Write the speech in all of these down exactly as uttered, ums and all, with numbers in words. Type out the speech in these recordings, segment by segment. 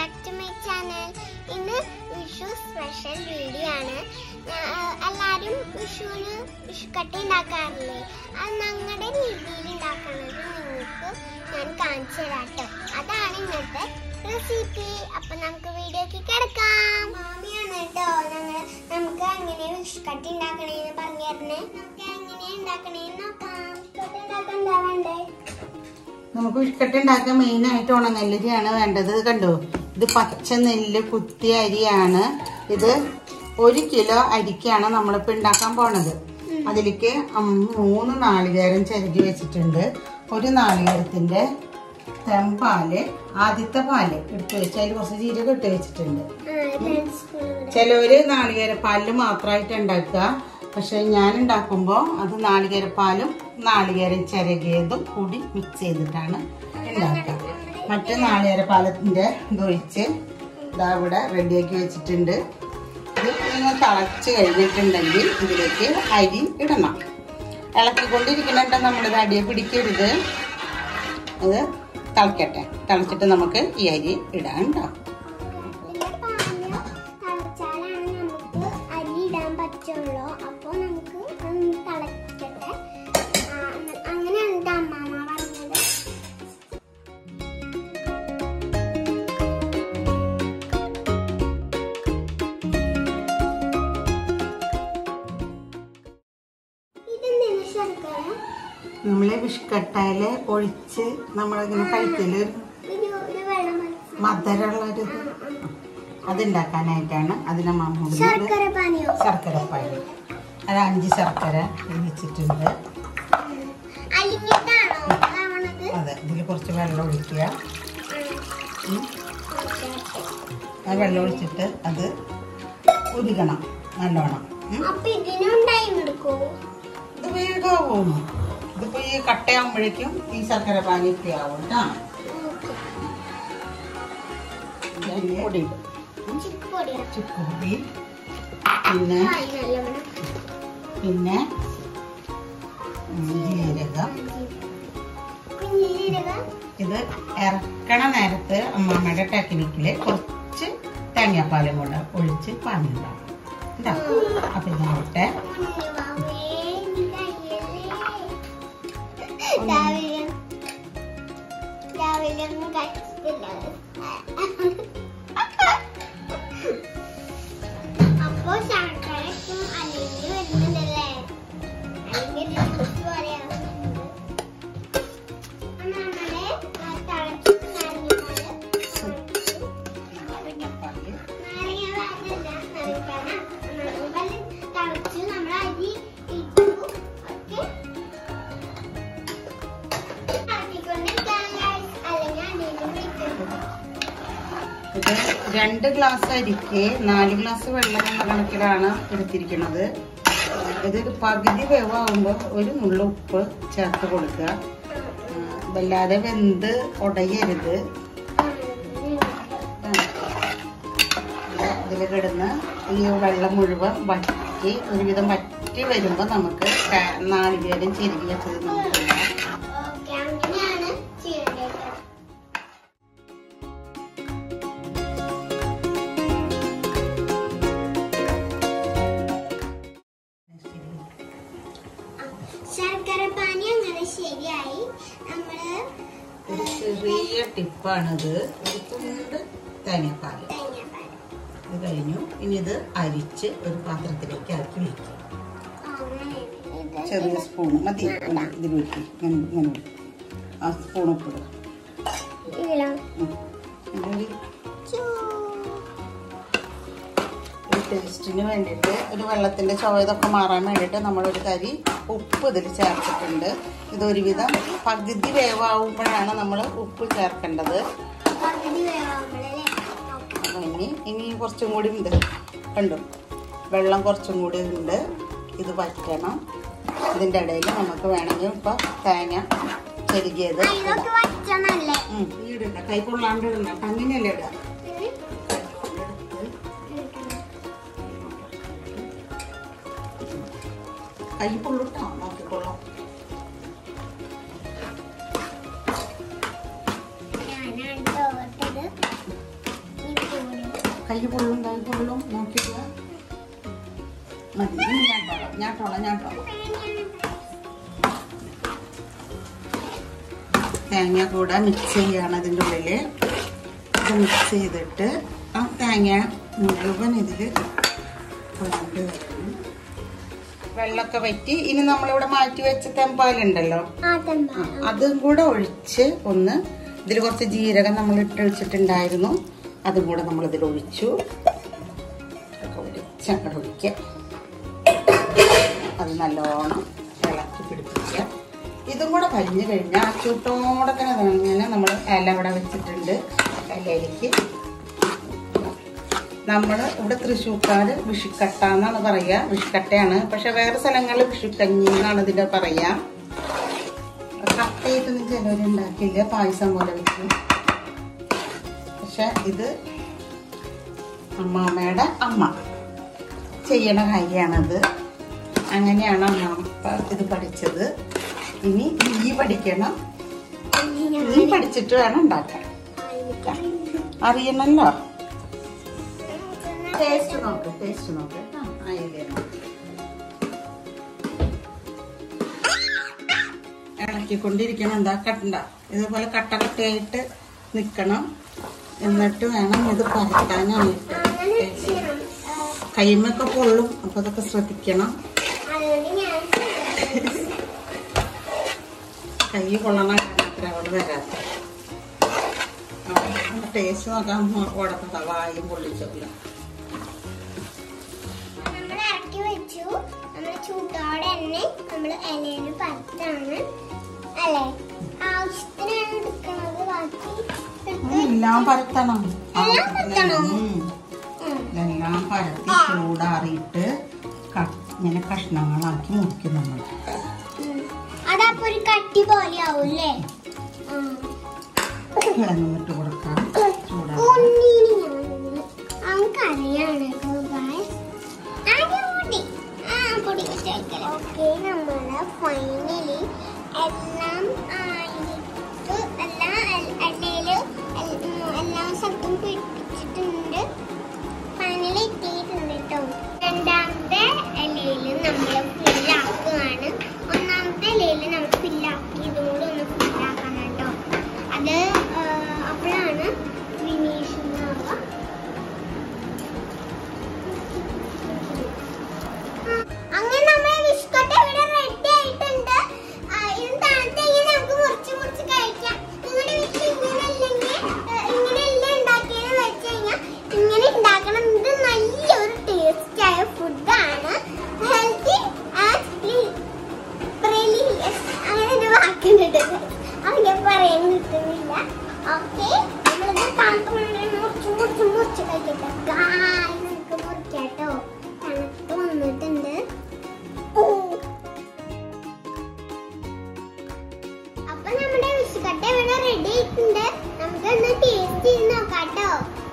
back to my channel. In Vishu special video ആണ്. എല്ലാരും വിഷുവിന് വിഷുക്കട്ട ഉണ്ടാക്കാറില്ലേ? അത് ഞങ്ങളുടെ രീതിയിൽ ഉണ്ടാക്കുന്നത് നിങ്ങൾക്ക് ഞാൻ കാണിച്ചു തരാട്ടോ. അതാണ് ഇന്നത്തെ റെസിപ്പി. അപ്പൊ നമുക്ക് വീഡിയോക്ക് കിടക്കാം. മാമിയാണ് കേട്ടോ ഞങ്ങൾ നമുക്ക് എങ്ങനെ വിഷുക്കട്ട ഉണ്ടാക്കണേന്ന് പറഞ്ഞു തരണേ. നമുക്ക് എങ്ങനെയാ ഉണ്ടാക്കണേന്ന് നോക്കാം. ഉണ്ടാക്കാൻ എന്താ വേണ്ടേ? നമുക്ക് വിഷുക്കട്ട ഉണ്ടാക്കാൻ മെയിൻ ആയിട്ട് ഉണനെല്ലരിയാണ് വേണ്ടത്. കണ്ടോ, ഇത് പച്ച നെല്ല് കുത്തിയ അരിയാണ്. ഇത് ഒരു കിലോ അരിക്കാണ് നമ്മളിപ്പോ ഉണ്ടാക്കാൻ പോണത്. അതിലേക്ക് മൂന്ന് നാളികേരം ചിരകി വെച്ചിട്ടുണ്ട്. ഒരു നാളികേരത്തിന്റെ തെമ്പാല്, ആദ്യത്തെ പാല് ഇട്ട് വെച്ച് അതിൽ കുറച്ച് ജീരകം ഇട്ട് വെച്ചിട്ടുണ്ട്. ചിലവര് നാളികേരപ്പാലില് മാത്രമായിട്ട് ഉണ്ടാക്കുക. പക്ഷെ ഞാൻ ഉണ്ടാക്കുമ്പോൾ അത് നാളികേരപ്പാലും നാളികേരം ചിരകിയതും കൂടി മിക്സ് ചെയ്തിട്ടാണ് ഉണ്ടാക്കുക. മറ്റേ നാളികേരപ്പാലത്തിന്റെ ഇതൊഴിച്ച് ഇതാ ഇവിടെ റെഡിയാക്കി വെച്ചിട്ടുണ്ട്. ഇത് നിങ്ങൾ തിളച്ച് കഴിഞ്ഞിട്ടുണ്ടെങ്കിൽ ഇതിലേക്ക് അരി ഇടണം. ഇളക്കിക്കൊണ്ടിരിക്കുന്നുണ്ട്, നമ്മളിത് അടിയെ പിടിക്കരുത്. അത് തിളക്കട്ടെ. തിളച്ചിട്ട് നമുക്ക് ഈ അരി ഇടാൻ ഉണ്ടാവും. നമ്മളെ വിഷുക്കട്ടയില് ഒഴിച്ച് നമ്മളിങ്ങനെ കഴിക്കല് മധുരമുള്ളൊരു അതുണ്ടാക്കാനായിട്ടാണ് അതിനെ മാമൂലി ശർക്കരപ്പാനി. അത് അഞ്ച് ശർക്കര വെച്ചിട്ടുണ്ട്. അതെ, ഇതിൽ കുറച്ച് വെള്ളം ഒഴിക്കുക. ആ വെള്ളം ഒഴിച്ചിട്ട് അത് ഉരുകണം നല്ലോണം. ഇത് വേഗമാവും. ഇതിപ്പോ ഈ കട്ടയാകുമ്പോഴേക്കും ഈ ശർക്കര പാനി ഫ്രീ ആവും കേട്ടോ. പൊടി ചുക്കുപൊടി, പിന്നെ പിന്നെ ജീരകം. ഇത് ഇറക്കണ നേരത്ത് അമ്മമ്മയുടെ ടെക്നിക്കില് കുറച്ച് തേങ്ങാപ്പാലും കൂടെ ഒഴിച്ച് പാനിണ്ടാവും കേട്ടോ. അപ്പൊ ഇതിനോട്ടെ അപ്പൊ ശർക്കരക്കും അല്ലെങ്കിൽ വരുന്നുണ്ടല്ലേ? ഇത് രണ്ട് ഗ്ലാസ് അരിക്ക് നാല് ഗ്ലാസ് വെള്ളം എന്ന കണക്കിലാണ് എടുത്തിരിക്കുന്നത്. ഇതൊരു പകുതി വേവാകുമ്പോൾ ഒരു നുള്ള ഉപ്പ് ചേർത്ത് കൊടുക്കുക. വല്ലാതെ വെന്ത് ഉടയരുത്. ഇതിൽ കിടന്ന് ഈ വെള്ളം മുഴുവൻ വറ്റി ഒരുവിധം വറ്റി വരുമ്പോൾ നമുക്ക് നാളികേരം ചെരുകി വെച്ചത് നമുക്ക് ശർക്കരപ്പാനി അങ്ങനെ ശരിയായി. നമ്മള് ഒരു ചെറിയ ടിപ്പാണിത്. ഒരു തുണ്ട് തേങ്ങാപ്പാൽ ഇത് കഴിഞ്ഞു. ഇനി ഇത് അരിച്ച് ഒരു പാത്രത്തിലേക്ക് ആക്കി വെക്കും. ചെറിയ സ്പൂൺ മതി ഇതിൽ വെക്കി. ഇങ്ങനെ ആ സ്പൂൺ ഉപ്പിടുക. ടേസ്റ്റിന് വേണ്ടിയിട്ട് ഒരു വെള്ളത്തിന്റെ ചുവ ഇതൊക്കെ മാറാൻ വേണ്ടിയിട്ട് നമ്മളൊരു തരി ഉപ്പ് ഇതിൽ ചേർത്തിട്ടുണ്ട്. ഇതൊരുവിധം പകുതി വേവാകുമ്പോഴാണ് നമ്മൾ ഉപ്പ് ചേർക്കേണ്ടത്. ഇനി ഇനി കുറച്ചും കൂടി ഉണ്ട്. കണ്ടു, വെള്ളം കുറച്ചും കൂടി ഉണ്ട്. ഇത് വറ്റണം. ഇതിൻ്റെ ഇടയിൽ നമുക്ക് വേണമെങ്കിൽ ഇപ്പൊ തേങ്ങ ചെരുകിയത് ഇടണ്ട. കൈ കൊള്ളാണ്ട് ഇടണ്ട. അങ്ങനെയല്ലേ ഇടുക. കൈ പൊള്ളിട്ടോ നോക്കിക്കൊള്ളാം. കൈ പൊള്ളും കൈ പൊള്ളും നോക്കില്ല. മതി, ഇനി ഞാട്ടോളാം ഞാട്ടോളാം ഞാട്ടോളാം. തേങ്ങ കൂടെ മിക്സ് ചെയ്യാണ് ഇതിൻ്റെ ഉള്ളിൽ. ഇത് മിക്സ് ചെയ്തിട്ട് ആ തേങ്ങ മുഴുവൻ ഇതിൽ കൊണ്ട് വരണം. വെള്ളമൊക്കെ വറ്റി ഇനി നമ്മളിവിടെ മാറ്റി വെച്ച തെമ്പാലുണ്ടല്ലോ, അതും കൂടെ ഒഴിച്ച് ഒന്ന്, ഇതിൽ കുറച്ച് ജീരകം നമ്മൾ ഇട്ട് ഒഴിച്ചിട്ടുണ്ടായിരുന്നു, അതും കൂടെ നമ്മൾ ഇതിൽ ഒഴിച്ചു. ഒഴിച്ച് അങ്ങോട്ട് ഒഴിക്കുക. അത് നല്ലോണം ഇളക്കി പിടിപ്പിക്കുക. ഇതും കൂടെ കഴിഞ്ഞ് കഴിഞ്ഞാൽ ആ ചൂട്ടോടൊക്കെ ഇങ്ങനെ നമ്മൾ ഇല ഇവിടെ വെച്ചിട്ടുണ്ട്. ഇലയിലേക്ക് നമ്മൾ ഇവിടെ തൃശ്ശൂർക്കാർ വിഷുക്കട്ട എന്നാണ് പറയുക, വിഷുക്കട്ടയാണ്. പക്ഷെ വേറെ സ്ഥലങ്ങളിൽ വിഷുക്കഞ്ഞി എന്നാണ് ഇതിൻ്റെ പറയുക. കട്ടയിട്ടൊന്നും ചിലവരുണ്ടാക്കില്ല, പായസം പോലെ വെക്കും. പക്ഷെ ഇത് അമ്മാമ്മയുടെ അമ്മ ചെയ്യണ കാര്യമാണത്. അങ്ങനെയാണ് അമ്മാമ്മ ഇത് പഠിച്ചത്. ഇനി നീ പഠിക്കണം, നീ പഠിച്ചിട്ട് വേണം ഉണ്ടാക്കാൻ. അറിയണല്ലോ. ടേസ്റ്റ് നോക്ക്, ടേസ്റ്റ് നോക്ക്. ഇളക്കിക്കൊണ്ടിരിക്കണം. എന്താ കട്ടണ്ട, ഇതുപോലെ കട്ട കട്ടയായിട്ട് നിക്കണം. എന്നിട്ട് വേണം ഇത് പരത്താനായിട്ട്. കൈമൊക്കെ പൊള്ളും, അപ്പൊ അതൊക്കെ ശ്രദ്ധിക്കണം. കൈ പൊള്ളണ അത്ര അവിടെ വരാത്ത. ടേസ്റ്റ് നോക്കാൻ ഉടക്കണ്ട, വായും പൊള്ളിച്ചില്ല. ചൂട്ടോടെ തന്നെ നമ്മള് ഇലയില് പരത്താണ് അല്ലേ, ആവശ്യത്തിനാണ് എടുക്കുന്നത്. ബാക്കി എല്ലാം പരത്തണം, എല്ലാം പരത്തി ചൂടാറിയിട്ട് ഇങ്ങനെ കഷ്ണങ്ങളാക്കി മുറിക്കും നമ്മൾ. അതപ്പോ ഒരു കട്ടി പോലെ ആവൂല്ലേ. കിളങ്ങിട്ട് കൊടുക്കാം. അവൻക്കറിയാണ് ഓക്കെ. നമ്മള് ഫൈനലി എല്ലാം എല്ലാ എണ്ണയില് എല്ലാ സ്ഥലത്തും പിടിപ്പിച്ചിട്ടുണ്ട്. ഫൈനലി എത്തിയിട്ടുണ്ട് കേട്ടോ. രണ്ടാമത്തെ ഇലയില് നമ്മള് ഫില്ലാക്കുകയാണ്. ഒന്നാമത്തെ ഇലയില് നമ്മൾ ഫില്ലാക്കി ഇതുകൂടെ ഒന്ന് ഫില്ലാക്കണം കേട്ടോ. അത് അപ്പോഴാണ് ഫിനിഷിംഗ് ആവുക. അങ്ങനെ നമ്മളെ വിഷുക്കട്ട ഇവിടെ റെഡി ആയിട്ടുണ്ട്. ഇത് തണുത്തെങ്കിൽ നമുക്ക് മുറിച്ച് മുറിച്ച് കഴിക്കാം. നിങ്ങളുടെ വീട്ടിൽ ഇങ്ങനെ അല്ലെങ്കിൽ ഇങ്ങനെയല്ല ഉണ്ടാക്കിയെന്ന് വെച്ച് കഴിഞ്ഞാൽ ഇങ്ങനെ ഉണ്ടാക്കണം. ഇത് നല്ലൊരു ടേസ്റ്റ് ആയ ഫുഡാണ്. ഹെൽത്തി ആൻഡ് അങ്ങനെ ഒരു വാക്കുണ്ട്, അത് ഞാൻ പറയാൻ കിട്ടുന്നില്ല. ഓക്കെ, നമ്മളിത് തണുത്ത് മുറിച്ച് മുറിച്ച് മുറിച്ച് കഴിക്കട്ടെ. ഗായ് നമുക്ക് മുറിക്കാട്ടോ. തണുത്ത് വന്നിട്ടുണ്ട്. അപ്പൊ നമ്മുടെ വിഷുക്കട്ട ഇവിടെ റെഡി ആയിട്ടുണ്ട്. നമുക്ക് ഒന്ന് ടേസ്റ്റ് ചെയ്ത് നോക്കാട്ടോ.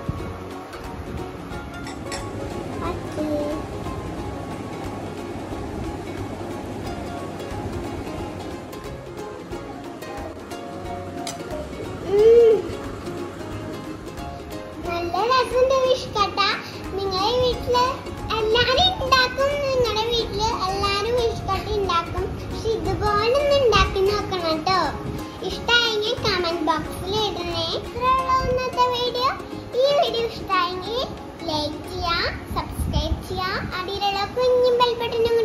നല്ല രസമുണ്ട് വിഷുക്കട്ട. നിങ്ങളുടെ വീട്ടില് എല്ലാരും ഉണ്ടാക്കും, നിങ്ങളുടെ വീട്ടില് എല്ലാരും വിഷുക്കട്ട ഉണ്ടാക്കും. പക്ഷെ ഇതുപോലെ ഒന്ന് ഉണ്ടാക്കി നോക്കണം കേട്ടോ. ഇഷ്ടമായെങ്കിൽ കമന്റ് ബോക്സിൽ ഇടണേ. ഇത്രയുള്ള ഇന്നത്തെ വീഡിയോ. ഈ വീഡിയോ ഇഷ്ടമായെങ്കിൽ ലൈക്ക് ചെയ്യാം, സബ്സ്ക്രൈബ് ചെയ്യാം, അടിയിലുള്ള കുഞ്ഞു ബെൽ ബട്ടൺ